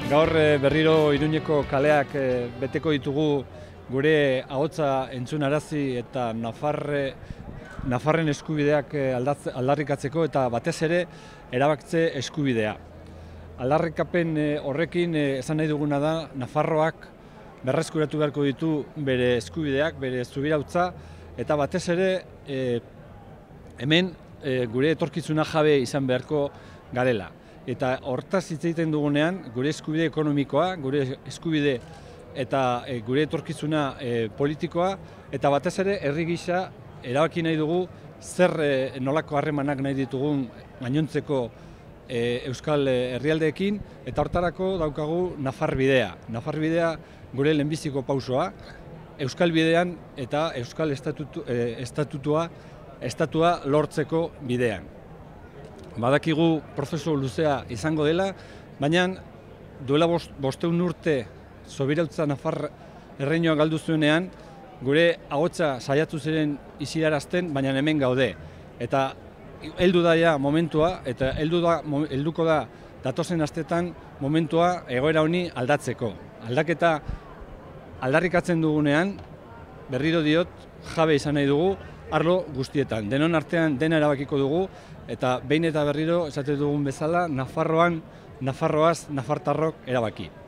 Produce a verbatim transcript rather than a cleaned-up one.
Gaur berriro Iruñeko kaleak beteko ditugu gure ahotsa entzunarazi eta Nafarre, Nafarren eskubideak aldarrikatzeko eta batez ere erabakitze eskubidea. Aldarrikapen horrekin esan nahi duguna da Nafarroak berreskuratu beharko ditu bere eskubideak, bere subirautza eta batez ere e, hemen e, gure etorkizuna jabe izan beharko garela. Eta hortaz hitz egiten dugunean, gure eskubide ekonomikoa, gure eskubide eta e, gure etorkizuna e, politikoa, eta batez ere herri gisa erabaki nahi dugu zer e, nolako harremanak nahi ditugun gainontzeko e, euskal herrialdeekin, eta hortarako daukagu Nafar bidea. Nafar bidea gure lehenbiziko pausoa, euskal bidean eta euskal estatutu, e, estatutua, estatua lortzeko bidean. Badakigu prozesu luzea izango dela, baina duela bost, bosteun urte sobirautza Nafar erreinua galdu zuenean, gure ahotsa saiatu ziren isilarazten, baina hemen gaude. Eta heldu da ja momentua, eta heldu da, helduko da datozen astetan momentua egoera honi aldatzeko. Aldaketa aldarrikatzen dugunean, berriro diot, jabe izan nahi dugu, arlo guztietan. Denon artean dena erabakiko dugu, eta behin eta berriro esaten dugun bezala, Nafarroan, Nafarroaz, Nafartarrok erabaki.